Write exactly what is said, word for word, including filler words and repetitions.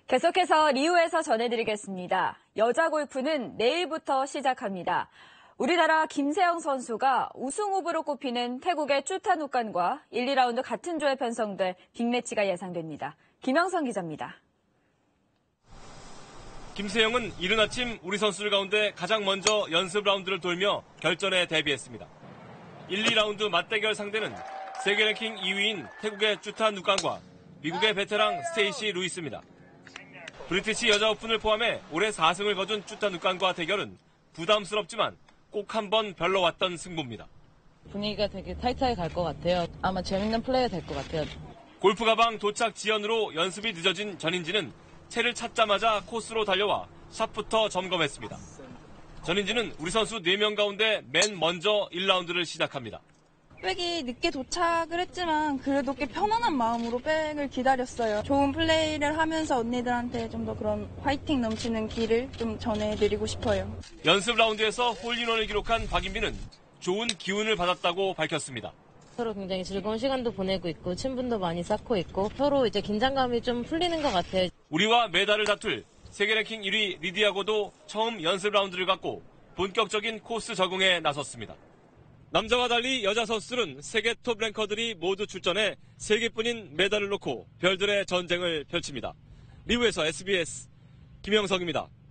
계속해서 리우에서 전해드리겠습니다. 여자 골프는 내일부터 시작합니다. 우리나라 김세영 선수가 우승 후보로 꼽히는 태국의 쭈타누칸과 일, 이 라운드 같은 조에 편성될 빅매치가 예상됩니다. 김영선 기자입니다. 김세영은 이른 아침 우리 선수들 가운데 가장 먼저 연습 라운드를 돌며 결전에 대비했습니다. 일, 이 라운드 맞대결 상대는 세계 랭킹 이 위인 태국의 쭈타누칸과 미국의 베테랑 스테이시 루이스입니다. 브리티시 여자 오픈을 포함해 올해 사 승을 거둔 쭈타누칸과 대결은 부담스럽지만 꼭 한번 별로 왔던 승부입니다. 분위기가 되게 타이트하게 갈 것 같아요. 아마 재밌는 플레이가 될 것 같아요. 골프 가방 도착 지연으로 연습이 늦어진 전인지는 채를 찾자마자 코스로 달려와 샷부터 점검했습니다. 전인지는 우리 선수 네 명 가운데 맨 먼저 일 라운드를 시작합니다. 백이 늦게 도착을 했지만 그래도 꽤 편안한 마음으로 백을 기다렸어요. 좋은 플레이를 하면서 언니들한테 좀 더 그런 화이팅 넘치는 길을 좀 전해드리고 싶어요. 연습 라운드에서 홀인원을 기록한 박인비는 좋은 기운을 받았다고 밝혔습니다. 서로 굉장히 즐거운 시간도 보내고 있고 친분도 많이 쌓고 있고 서로 이제 긴장감이 좀 풀리는 것 같아요. 우리와 메달을 다툴 세계 랭킹 일 위 리디아고도 처음 연습 라운드를 갖고 본격적인 코스 적응에 나섰습니다. 남자와 달리 여자 선수들은 세계 톱 랭커들이 모두 출전해 세 개뿐인 메달을 놓고 별들의 전쟁을 펼칩니다. 리우에서 에스비에스 김영석입니다.